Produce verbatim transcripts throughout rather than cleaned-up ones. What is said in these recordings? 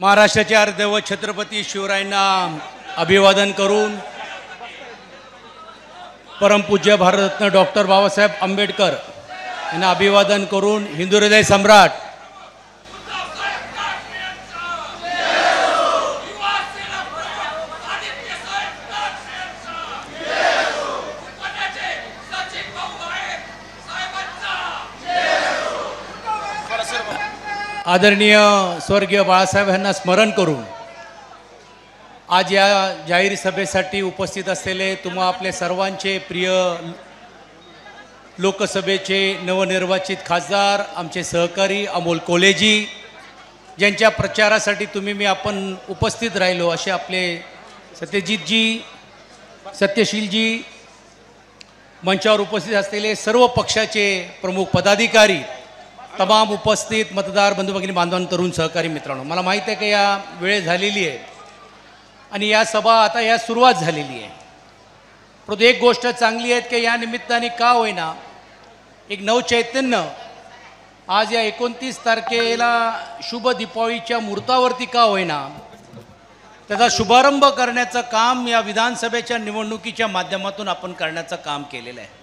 महाराष्ट्राचे अर्धदैवत छत्रपती शिवरायांना अभिवादन करून परमपूज्य भारतरत्न डॉक्टर बाबासाहेब आंबेडकर यांना अभिवादन करून हिंदू हृदय सम्राट आदरणीय स्वर्गीय बाळासाहेब यांना स्मरण करून आज या जाहीर सभेसाठी उपस्थित असलेले तुम्हा आपले सर्वांचे प्रिय लोकसभेचे नवनिर्वाचित खासदार आमचे सहकारी अमोल कोलेजी ज्यांच्या प्रचारासाठी तुम्ही मी आपण उपस्थित राहिलो असे आपले सत्यजितजी सत्यशीलजी मंचावर उपस्थित असलेले सर्व पक्षाचे प्रमुख पदाधिकारी तमाम उपस्थित मतदार बंधू भगिनी बांधवांनो तरुण सहकारी मित्रांनो मला माहीत आहे की या वेळ झालेली आहे आणि या सभा आता या सुरुवात झालेली आहे परंतु एक गोष्ट चांगली आहे की या निमित्ताने का होईना एक नवचैतन्य आज या एकोणतीस तारखेला शुभ दीपावलीच्या मुहूर्तावरती का होईना त्याचा शुभारंभ करण्याचं काम या विधानसभेच्या निवडणुकीच्या माध्यमातून आपण करण्याचं काम केलेलं आहे।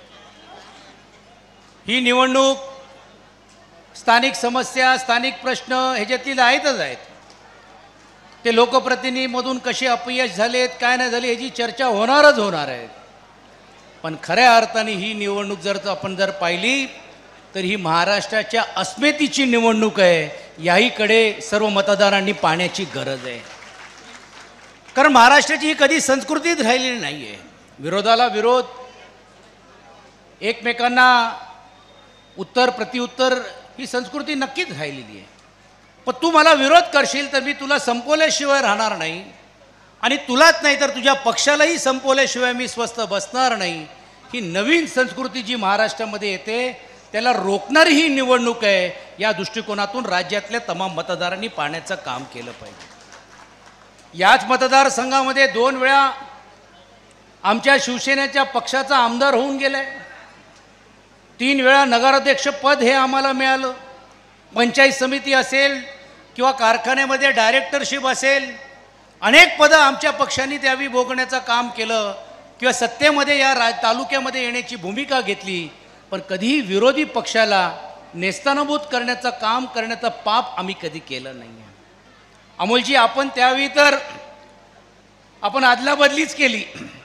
ही निवडणूक स्थानिक समस्या स्थानिक प्रश्न ह्याच्यातील आहेतच आहेत ते लोकप्रतिनिधीमधून कसे अपयश झालेत काय नाही झाले ह्याची चर्चा होणारच होणार आहे पण खऱ्या अर्थाने ही निवडणूक जर आपण जर पाहिली तर ही महाराष्ट्राच्या अस्मितेची निवडणूक आहे याहीकडे सर्व मतदारांनी पाहण्याची गरज आहे कारण महाराष्ट्राची ही कधी संस्कृतीच राहिलेली नाही आहे विरोधाला विरोध एकमेकांना उत्तर प्रत्युत्तर ही संस्कृती नक्कीच राहिलेली आहे पण तू मला विरोध करशील तर मी तुला संपवल्याशिवाय राहणार नाही आणि तुलाच नाही तर तुझ्या पक्षालाही संपवल्याशिवाय मी स्वस्थ बसणार नाही ही नवीन संस्कृती जी महाराष्ट्रामध्ये येते त्याला रोखणारी ही निवडणूक आहे या दृष्टिकोनातून राज्यातल्या तमाम मतदारांनी पाहण्याचं काम केलं पाहिजे। याच मतदारसंघामध्ये दोन वेळा आमच्या शिवसेनेच्या पक्षाचा आमदार होऊन गेलाय तीन वेळा नगराध्यक्ष पद हे आम्हाला मिळालं पंचायत समिती असेल किंवा कारखान्यामध्ये डायरेक्टरशिप असेल अनेक पदं आमच्या पक्षांनी त्यावेळी भोगण्याचं काम केलं किंवा सत्तेमध्ये या रा तालुक्यामध्ये येण्याची भूमिका घेतली पण कधीही विरोधी पक्षाला नेस्तानाबूत करण्याचं काम करण्याचं पाप आम्ही कधी केलं नाही आहे। अमोलजी आपण त्यावेळी तर आपण अदलाबदलीच केली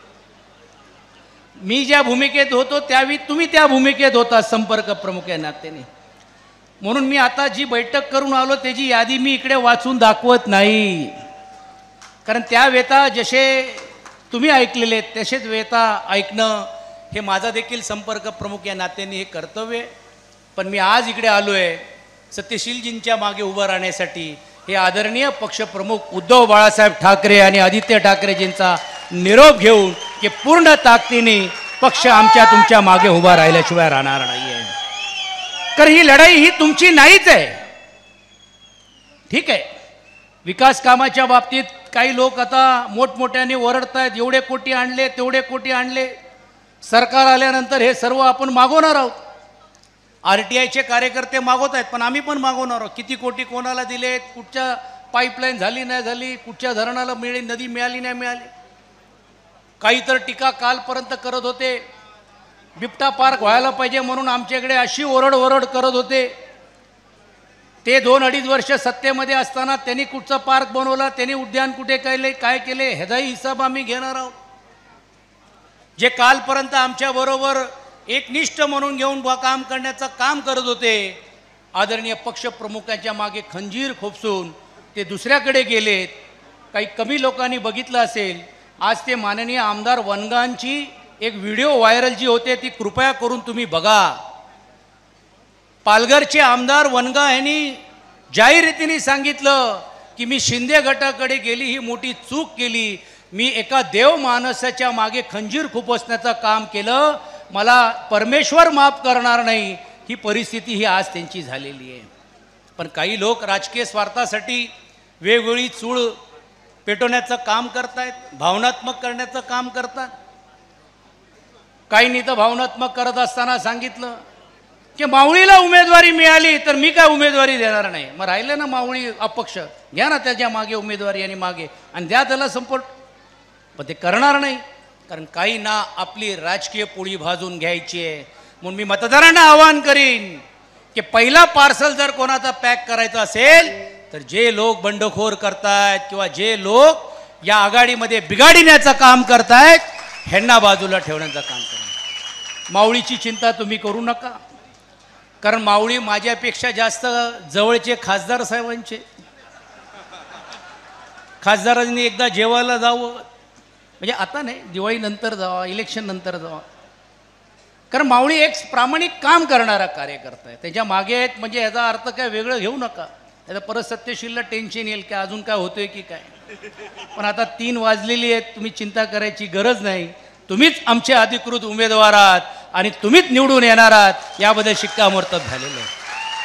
मी ज्या भूमिकेत होतो त्यावेळी तुम्ही त्या भूमिकेत होता संपर्क प्रमुख या नात्याने म्हणून मी आता जी बैठक करून आलो त्याची यादी मी इकडे वाचून दाखवत नाही कारण त्या वेता जसे तुम्ही ऐकलेले तसेच वेता ऐकणं हे माझा देखील संपर्क प्रमुख या नात्याने हे कर्तव्य पण मी आज इकडे आलो आहे सत्यशीलजींच्या मागे उभं राहण्यासाठी हे आदरणीय पक्षप्रमुख उद्धव बाळासाहेब ठाकरे आणि आदित्य ठाकरेजींचा निरोप घेऊन की पूर्ण ताकदीने पक्ष आमच्या तुमच्या मागे उभा राहिल्याशिवाय राहणार नाही आहे कारण ही लढाई ही तुमची नाहीच आहे। ठीक आहे विकास कामाच्या बाबतीत काही लोक आता मोठमोठ्याने ओरडतायत एवढे कोटी आणले तेवढे कोटी आणले सरकार आल्यानंतर हे सर्व आपण मागवणार आहोत आर टी आयचे कार्यकर्ते मागवत आहेत पण आम्ही पण मागवणार आहोत किती कोटी कोणाला दिलेत कुठच्या पाईपलाईन झाली नाही झाली कुठच्या धरणाला मिळाली नदी मिळाली नाही मिळाली काही तर टीका कालपर्यंत करत होते बिबटा पार्क व्हायला पाहिजे म्हणून आमच्याकडे अशी ओरड ओरड करत होते ते दोन अडीच वर्ष सत्तेमध्ये असताना त्यांनी कुठचा पार्क बनवला त्यांनी उद्यान कुठे केले काय केले ह्याचाही हिसाब आम्ही घेणार आहोत जे कालपर्यंत आमच्याबरोबर एकनिष्ठ म्हणून घेऊन काम करण्याचं काम करत होते आदरणीय पक्षप्रमुखांच्या मागे खंजीर खोपसून ते दुसऱ्याकडे गेलेत काही कमी लोकांनी बघितलं असेल आज ते माननीय आमदार वनगांची एक व्हिडिओ व्हायरल जी होते ती कृपया करून तुम्ही बघा पालघरचे आमदार वनगा यांनी जाहीर रीतीने सांगितलं की मी शिंदे गटाकडे गेली ही मोठी चूक केली मी एका देव माणसाच्या मागे खंजीर खुपसण्याचं काम केलं मला परमेश्वर माफ करणार नाही ही परिस्थिती ही आज त्यांची झालेली आहे पण काही लोक राजकीय स्वार्थासाठी वेगवेगळी चूळ पेटवण्याचं काम करतायत भावनात्मक करण्याचं काम करतात काहींनी तर भावनात्मक करत असताना सांगितलं की मावळीला उमेदवारी मिळाली तर मी काय उमेदवारी देणार नाही, मग राहिलं ना मावळी अपक्ष, घ्या ना त्याच्या मागे उमेदवारी आणि मागे आणि द्या त्याला सपोर्ट. पण ते करणार नाही, कारण काही ना आपली राजकीय पोळी भाजून घ्यायची आहे. म्हणून मी मतदारांना आवाहन करीन की पहिला पार्सल जर कोणाचा पॅक करायचा असेल तर जे लोक बंडखोर करतायत किंवा जे लोक या आघाडीमध्ये बिघाडण्याचं काम करतायत ह्यांना बाजूला ठेवण्याचं काम करा. मावळीची चिंता तुम्ही करू नका, कारण मावळी माझ्यापेक्षा जास्त जवळचे खासदार साहेबांचे. खासदारांनी एकदा जेवायला जावं, म्हणजे आता नाही, दिवाळी नंतर जावा, इलेक्शन नंतर जावा. कारण मावळी एक प्रामाणिक काम करणारा कार्यकर्ता आहे, त्याच्या मागे आहेत. म्हणजे याचा अर्थ काय वेगळं घेऊ नका, याचा परत सत्यशीलला टेन्शन येईल की अजून काय होतोय की काय. पण आता तीन वाजलेली आहेत, तुम्ही चिंता करायची गरज नाही. तुम्हीच आमचे अधिकृत उमेदवार आहात आणि तुम्हीच निवडून येणार आहात, याबद्दल शिक्कामोर्तब झालेलं आहे.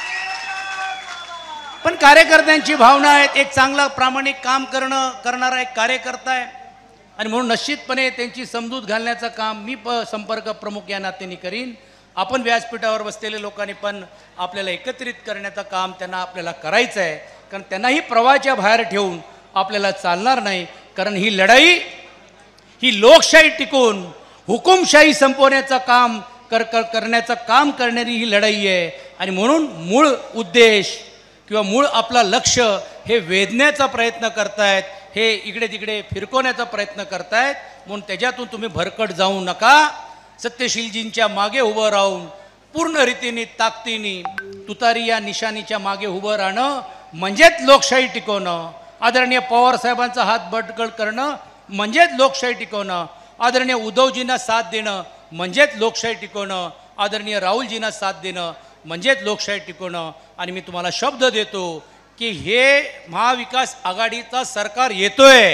पण कार्यकर्त्यांची भावना आहेत, एक चांगला प्रामाणिक काम करणं करणारा एक कार्यकर्ता आहे आणि म्हणून निश्चितपणे त्यांची समजूत घालण्याचं काम मी प संपर्क प्रमुख या नात्याने करीन. आपण व्यासपीठावर बसलेल्या लोकांनी पण आपल्याला एकत्रित करण्याचं काम त्यांना आपल्याला करायचं आहे, कारण त्यांनाही प्रवाहाच्या बाहेर ठेवून आपल्याला चालणार नाही. कारण ही लढाई ही लोकशाही टिकून हुकुमशाही संपवण्याचं काम कर कर करण्याचं काम करणारी ही लढाई आहे. आणि म्हणून मूळ उद्देश किंवा मूळ आपला लक्ष हे वेधण्याचा प्रयत्न करतायत, हे इकडे तिकडे फिरकवण्याचा प्रयत्न करतायत. म्हणून त्याच्यातून तुम्ही भरकट जाऊ नका. सत्यशीलजींच्या मागे उभं राहून पूर्ण रीतीने ताकदीने तुतारी या निशाणीच्या मागे उभं राहणं म्हणजेच लोकशाही टिकवणं. आदरणीय पवार साहेबांचा हात बटकळ करणं म्हणजेच लोकशाही टिकवणं. आदरणीय उद्धवजींना साथ देणं म्हणजेच लोकशाही टिकवणं. आदरणीय राहुलजींना साथ देणं म्हणजेच लोकशाही टिकवणं. आणि मी तुम्हाला शब्द देतो की हे महाविकास आघाडीचा सरकार येतोय,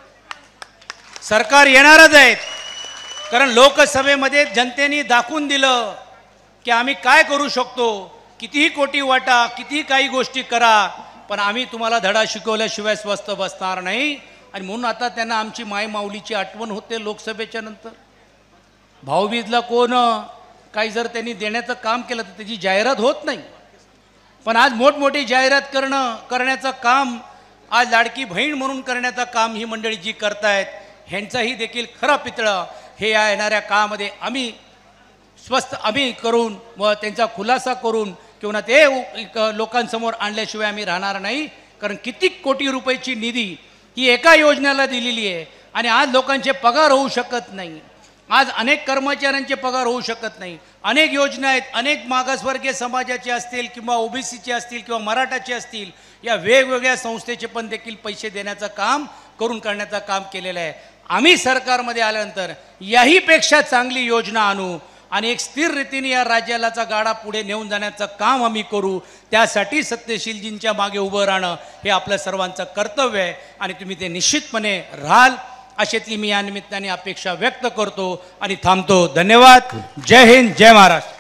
सरकार येणारच आहेत. कारण लोकसभेमध्ये जनतेने दाखवून दिलं की आम्ही काय करू शकतो. कितीही कोटी वाटा, कितीही काही गोष्टी करा, पण आम्ही तुम्हाला धडा शिकवल्याशिवाय स्वस्त बसणार नाही. आणि म्हणून आता त्यांना आमची माय माऊलीची आठवण होते लोकसभेच्या नंतर. भाऊबीजला कोण काही जर त्यांनी देण्याचं काम केलं तर त्याची जाहिरात होत नाही, पण आज मोठमोठी जाहिरात करणं करण्याचं काम, आज लाडकी बहीण म्हणून करण्याचं काम ही मंडळी जी करतायत ह्यांचाही देखील खरा पितळा हे या येणाऱ्या काळामध्ये आम्ही स्वस्त आम्ही करून व त्यांचा खुलासा करून किंवा ते लोकांसमोर आणल्याशिवाय आम्ही राहणार नाही. कारण किती कोटी रुपयाची निधी ही एका योजनेला दिलेली आहे आणि आज लोकांचे पगार होऊ शकत नाही. आज अनेक कर्मचाऱ्यांचे पगार होऊ शकत नाही. अनेक योजना आहेत, अनेक मागासवर्गीय समाजाचे असतील किंवा ओबीसीचे असतील किंवा मराठाचे असतील, या वेगवेगळ्या संस्थेचे पण देखील पैसे देण्याचं काम करून करण्याचं काम केलेलं आहे. आम्ही सरकारमध्ये आल्यानंतर याहीपेक्षा चांगली योजना आणू आणि एक स्थिर रीतीने या राज्यालाचा गाडा पुढे नेऊन जाण्याचं काम आम्ही करू. त्यासाठी सत्यशीलजींच्या मागे उभं राहणं हे आपल्या सर्वांचं कर्तव्य आहे आणि तुम्ही ते निश्चितपणे राहाल अशातली मी या निमित्ताने अपेक्षा व्यक्त करतो आणि थांबतो. धन्यवाद. जय हिंद, जय महाराष्ट्र.